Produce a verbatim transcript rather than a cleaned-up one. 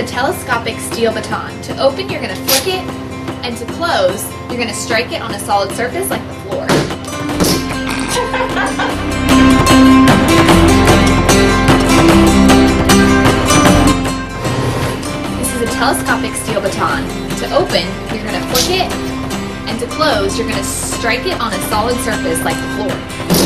a telescopic steel baton. To open, you're going to flick it, and to close, you're going to strike it on a solid surface like the floor. This is a telescopic steel baton. To open, you're going to flick it, and to close, you're going to strike it on a solid surface like the floor.